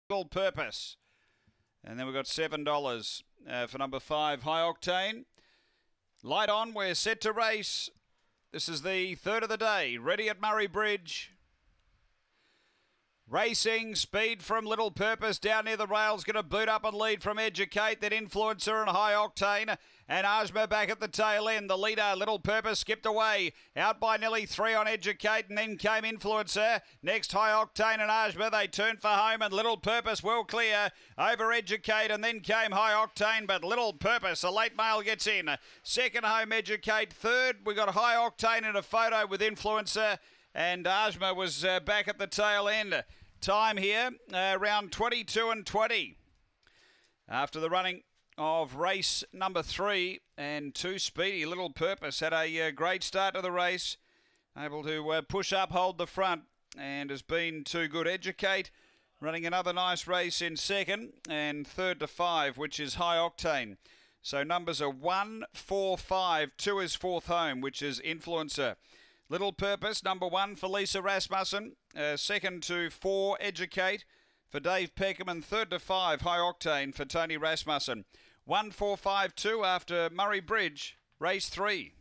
Little Purpose. And then we've got $7 for number 5, High Octane. Light on, we're set to race. This is the third of the day, ready at Murray Bridge. Racing, speed from Little Purpose down near the rails, going to boot up and lead from Educate, then Influencer and High Octane, and Ajma back at the tail end. The leader, Little Purpose, skipped away, out by nearly 3 on Educate, and then came Influencer. Next, High Octane and Ajma, they turned for home, and Little Purpose well clear over Educate, and then came High Octane, but Little Purpose, a late mail, gets in. Second home, Educate. Third, we got High Octane in a photo with Influencer, and Ajma was back at the tail end. Time here, around 22 and 20. After the running of race number 3 and 2 speedy, Little Purpose had a great start to the race. Able to push up, hold the front, and has been too good. Educate running another nice race in second, and third to 5, which is High Octane. So numbers are 1, 4, 5. 2 is fourth home, which is Influencer. Little Purpose, number 1 for Lisa Rasmussen. Second to 4, Educate for Dave Peckham. And third to 5, High Octane for Tony Rasmussen. 1, 4, 5, 2 after Murray Bridge, race 3.